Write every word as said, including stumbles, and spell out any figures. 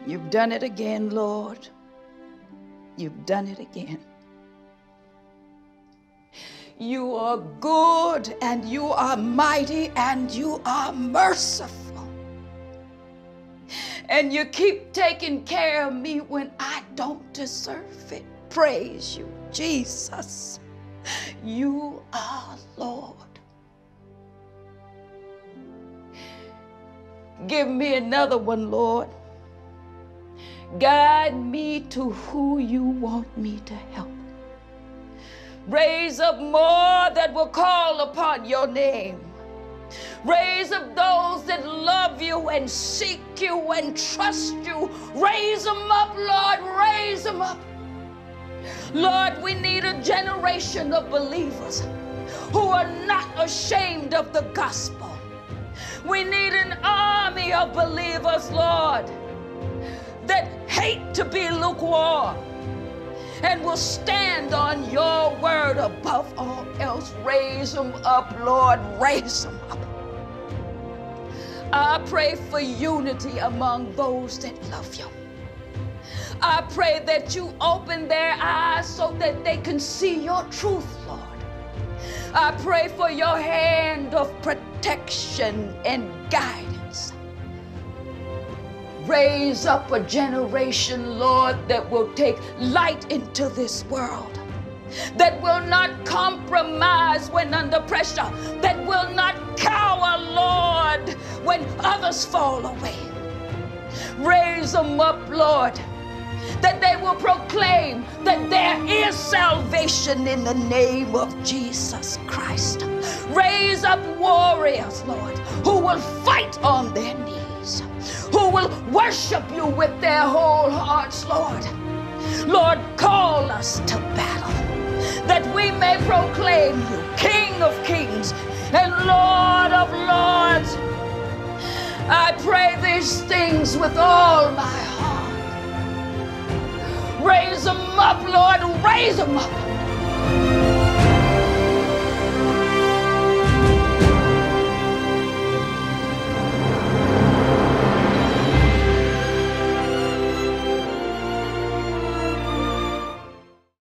You've done it again, Lord. You've done it again. You are good, and you are mighty, and you are merciful. And you keep taking care of me when I don't deserve it. Praise you, Jesus. You are Lord. Give me another one, Lord. Guide me to who you want me to help. Raise up more that will call upon your name. Raise up those that love you and seek you and trust you. Raise them up, Lord, raise them up. Lord, we need a generation of believers who are not ashamed of the gospel. We need an army of believers, Lord, that hate to be lukewarm and will stand on your word above all else. Raise them up, Lord, raise them up. I pray for unity among those that love you. I pray that you open their eyes so that they can see your truth, Lord. I pray for your hand of protection and guidance. Raise up a generation, Lord, that will take light into this world, that will not compromise when under pressure, that will not cower, Lord, when others fall away. Raise them up, Lord, that they will proclaim that there is salvation in the name of Jesus Christ. Raise up warriors, Lord, who will fight on their knees, who will worship you with their whole hearts, Lord. Lord, call us to battle, that we may proclaim you King of kings and Lord of lords. I pray these things with all my heart. Raise them up, Lord, raise them up.